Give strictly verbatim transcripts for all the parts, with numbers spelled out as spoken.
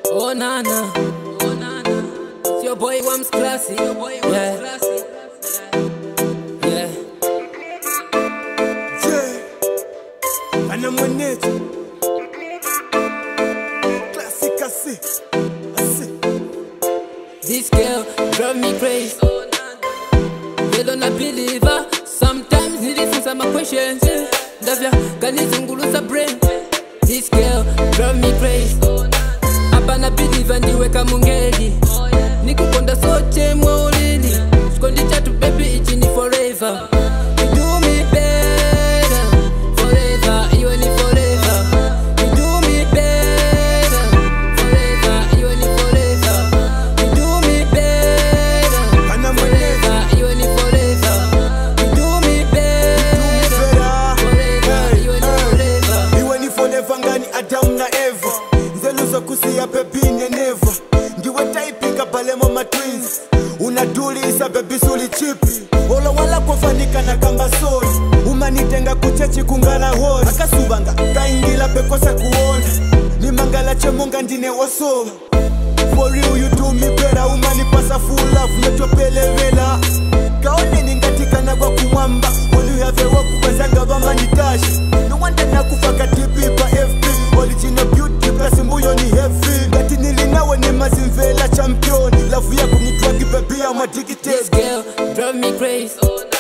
Oh nana, oh nana, it's your boy Wamz classy, your boy Wamz yeah. classy. Yeah. Yeah. And I'm on it. Classic, I see. I see. This girl drive me crazy. Oh nana, you don't believe her. Sometimes it is some questions. Davia, can you zunguluza brain? This girl drive me crazy. Apana believe and weka mungeli. Nikukonda sote mwolili. Skondi chatu baby ichini forever. You do me better forever, you and forever. You do me better forever, you and forever. You do me better forever, you and forever. You do me better forever, you and forever. You and forever ngani Adam na Eva. Nzeluza kusiya baby never. Ndiwe typing balemo ma twins. Unadulisa baby suli chipi. Ola wala kufanika na kamba soli. Umanitenga kuchechi kungala hori. Akasubanga kaingila pekosa kuona. Ni mangala chemonga ndine wasoba. For you you do me better. Umani pasa full love netopele vela. Kaone ningatika na kwa kumwamba. All you have a walk kwazanga bama nitashi. No wonder na kufaka tipi pa F P. Original beauty plus mbuyo ni heavy. Gati nilinawe ni mazimvela champion. Love ya kunitwagi baby ya madikite. This girl drive me crazy.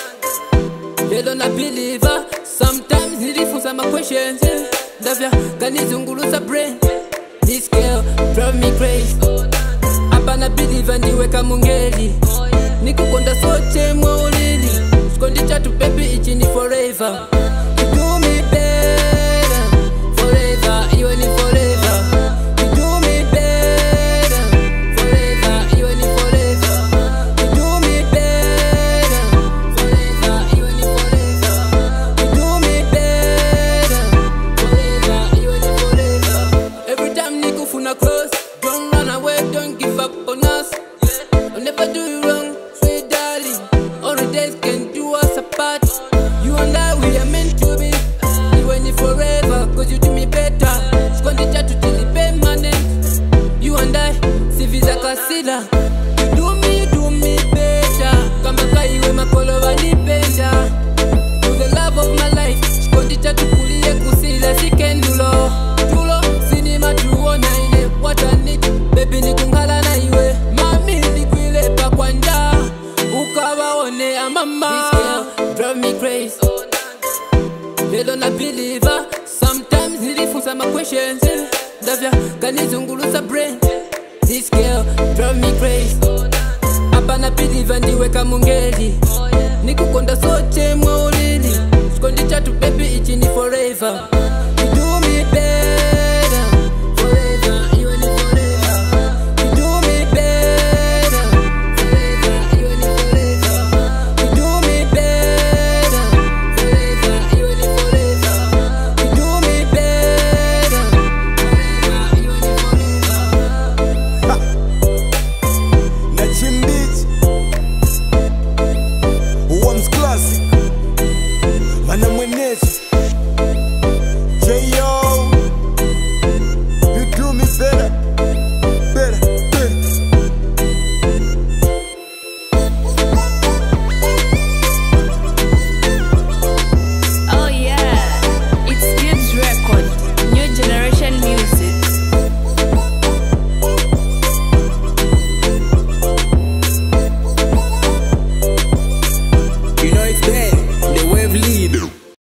You don't believe her. Sometimes it is some questions. Davia, can you zunguluza brain? This girl drive me crazy. Apana believe and weka mungeli. Nikukonda sote mwolili. Skondi chatu baby ichini forever. You do me better forever, you and forever. You do me better forever, you and forever. You do me better forever, you and forever. You do me better forever, you and forever. Every time nigga funa close, don't run away, don't give up on us. I'll never do you wrong, sweet darling. All the days can do us apart. You and I, we are meant to be. You and me forever, cause you do me better. Skondi chatu chili permanent. You and I, si visa kasila. You do me, you do me better. Kama kaiwe makolo walipenda. To the love of my life. Skondi chatu kulie kusila sikendulo. Tulo, sinima tuona ine. What I need, baby ni kungala na iwe. Mami ni kwile pa kwanja. Ukawa one ya mama. This girl drive me crazy. You don't believe her. Sometimes it is some questions. Davia, can you zunguluza brain? This girl drive me crazy. Apana believe and weka mungeli. Nikukonda sote mwolili. Skondi chatu baby ichini forever.